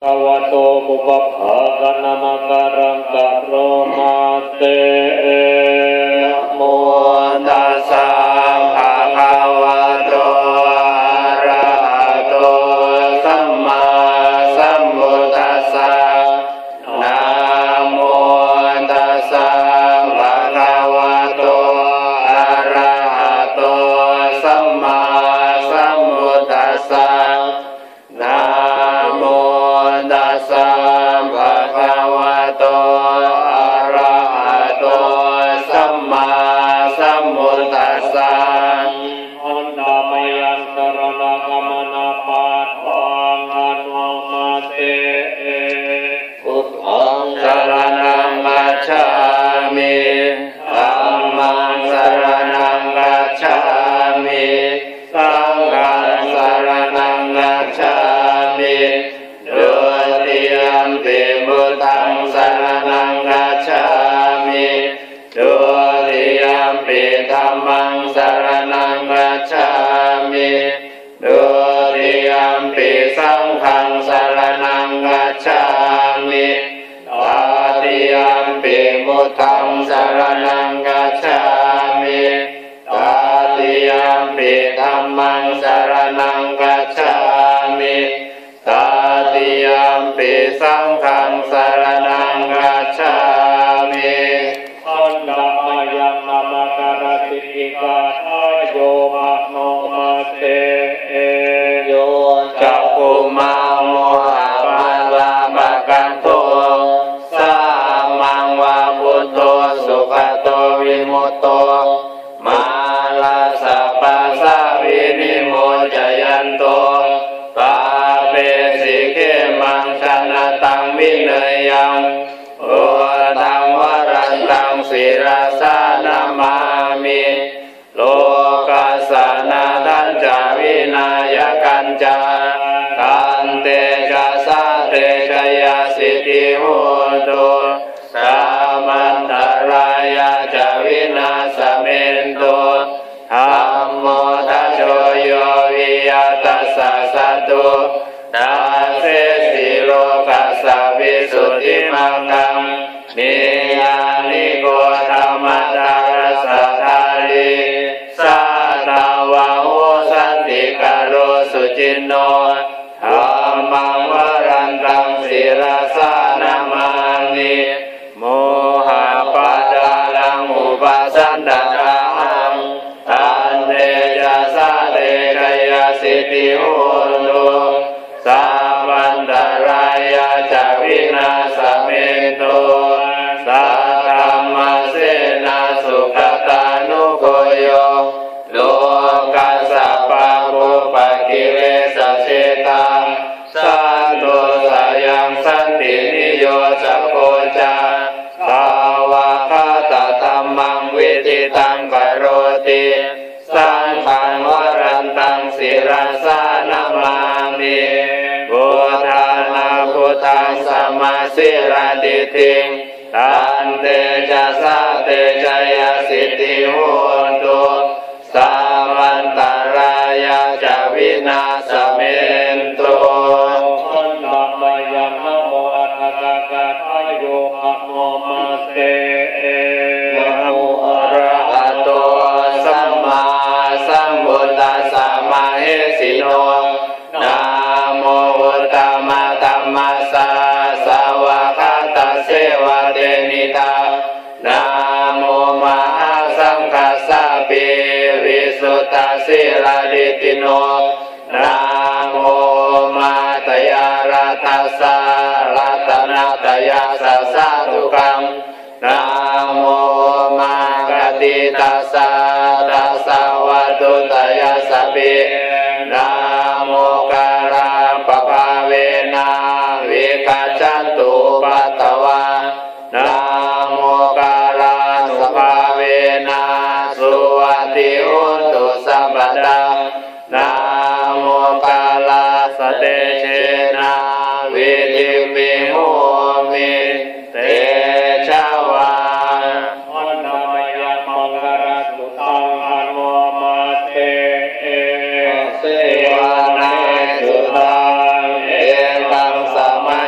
ภะวะโตปุพพะกะนะมะการังกะโรมาเตนะโมตัสสะภะคะวะโตอะระหะโตสัมมาสัมพุทธัสสะนะโมตัสสะภะคะวะโตอะระหะโตสัมมาสัมพุทธัสสะนะโมตัสสะภะคะวะโตอะระหะโตสัมมาสัมพุทธัสสะอันดามยังสรณกัมมนาปัฏฐานันวมาเตพุทธังสรณังกัจฉามิธัมมังสรณังกัจฉามิสังฆังสรณังกัจฉามิดุติยัมปิพุทธังสรณังกัจฉามิดุติยัมปิธัมมังสรณังกัจฉามิดุติยัมปิสังฆังสรณังกัจฉามิตติยัมปิพุทธังสรณังกัจฉามิตติยัมปิธัมมังสรณังกัจฉามิตติยัมปิสังฆังสรณังกัจฉามิอันดามยังนามาการติกิกาทายโยมะโนมาเตโยจักขุมังโมหะมาลาภกันโตสัมมังวะพุทโธสุขโตวิมุตโตมาลาสัพพะสาวินิโมจยันโตปาเปสิเขมังชนะตังวิเนยยังโอตังวรันตังศิรสานามามิโลกัสสนาทันจาวินายกันจากันเตจะสะเตชยสิทธิโหตุสามันตรายาจาวินาสเมนโตธัมโมทัชโชโยวิยตัสสะสัตตุนาเสสิโลกัสสะวิสุทธิมังคังนิยานิโกธรรมตารสัทธาริสัตตวะโหสันติกโรสุจินโนธัมมังวรันตังศิรสานามามิโมหะปะดาลังอุปสันดาหังตันเตจะสะเตชยสิทธิโหตุสัมมันตรายาจาวินาสเมนโตสัทธัมมาเสนาสุขตานุโกโยโลกัสสะปะโภปะกิเลสเชตังสันโตสายังสันตินิโยจะโคจาสาวะคาตธัมมังวิธิตังกโรติสังฆังวรันตังศิรสานามามิพุทธานาพุทธังสัมมาสิรติทิงตันเตจะสะเตชยสิทธิโหตุสัมมันตรายาจาวินาสเมนโตอันดามยังนะโมอัตตะกะทายโยมะโนมาเตนะโมอะระหะโตสัมมาสัมพุทธัสสะมะเหสิโนนะโมพุทธมะธัมมัสสะสาวกตัสเสวะเตนิตานะโมมหาสังฆัสสะปิวิสุทธัสสิลาดิติโนนะโมมาตยารัตัสสะรัตนาตยาสัสสะทุกังนะโมมากติตัสสะตัสสะวัตถุตยาสปินะโมการังปภาเวนะวิกัจจันตุปัตตวานะโมการังสุภาเวนะสุวัติอุนตุสัมปตานะโมกาลาสเตเชนะวิธิวิโมมิเตชะวาอันดามยังมังคารสุตังอนุมาเตเสวะนาสุตังเอตังสมา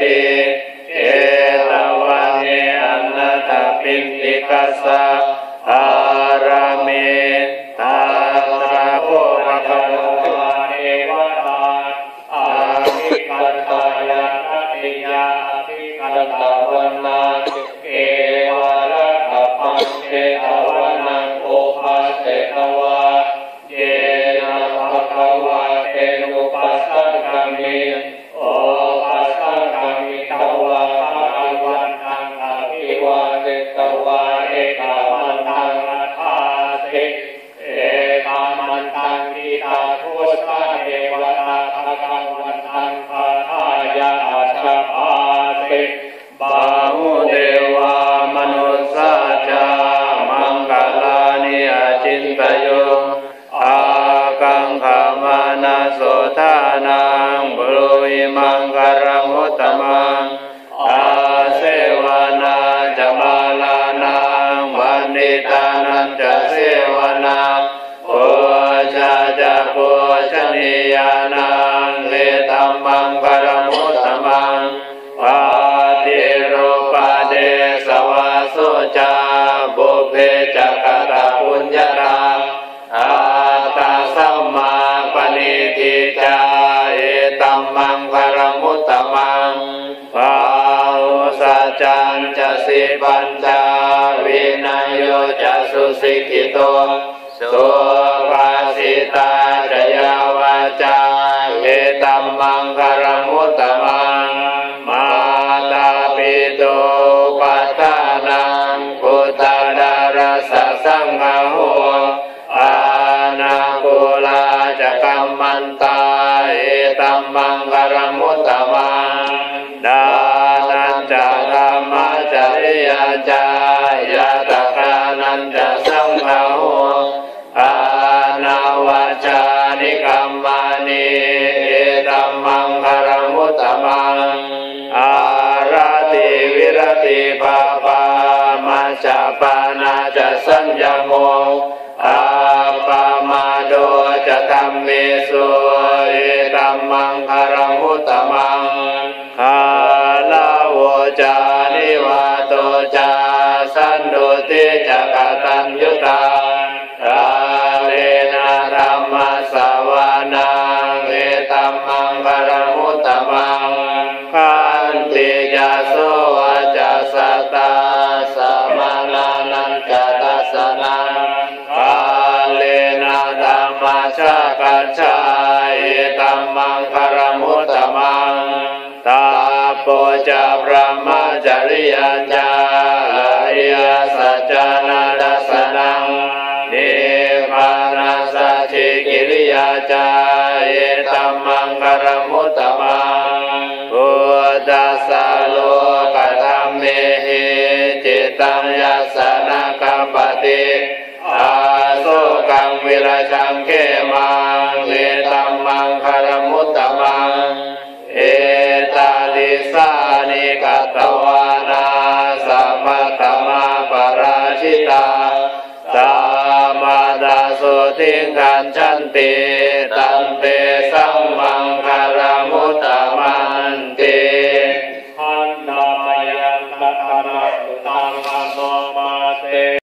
ติเอตวันเนอันนัตปินติกัสสะอารามิตาตระโภคคันธาเอวตาอาภิกันตายาติยาภิกันตวันนาเกวะระกัปปังเกตวันนังโอภาเสตวาเยนะภะคะวะเตนุปัสสังฆมิโอปัสสังฆมิตวะภะคะวันตังอภิวาเทตวะเอกามันตังอัฏฐาสิเอกามันตังทิตาทุสะเทวตาภะคะวันตังภาทายาอัชฌาภาสิบาหุเทวามนุสสาจามังคลานิอาจินตโยอากังขมานาโสทานังบรุหิมังคารังอุตตมังอาเสวนาจะมาลานังวันนิตานันจะเสวนาโอชาจะโพชนิยานังเลตัมมังคารังอุตตมังปาติรูปาเดสวาสุจาบุพเพจักตะปุญญาราอาตาสัมมาปณิทิจาเอตัมมังคารังอุตตมังภาหุสัจจันจะสิปัญจาวินัยโยจะสุสิกิโตสุภาสิตาจยาวาจาเอตัมมังคารังอุตตมังมาตาปิโตปัฏฐานังพุทธดารัสสะสังฆโหอานาคุลาจะกัมมันตาเอตัมมังคารังอุตตมังดานันจะธรรมจริยาจายาตกานันจะสังฆโหอานาวาจานิกัมมานิเอตัมมังคารังอุตตมังอารติวิรติภาปามัจจปานาจะสัญญโมอาปามาโดจะธัมเมสุเอตัมมังคารังอุตตมังคาลาโวจานิวาโตจาสันโดติจะกตัญญุตากาเลนะธัมมสวานังเอตัมมังคารังอุตตมังขันติยาโสจะสตาสมานานันจะทัสสนังกาเลนะธัมมชากัจฉาเอตัมมังคารังอุตตมังตาโปจะพระมจริยาจาอริยสัจจานาดัสสนังนิพพานาสัจฉิกิริยาจาเอตัมมังคารังอุตตมังพุทธัสสะโลกธัมเมหิจิตตังยัสสะนะกัปปติอาโสกังวิราชังเขมังเอตัมมังคารังอุตตมังเอตาลิสานิกัตตวานาสัมมัตตมาปราชิตาตามาดาสุทิงขันชันติตันเต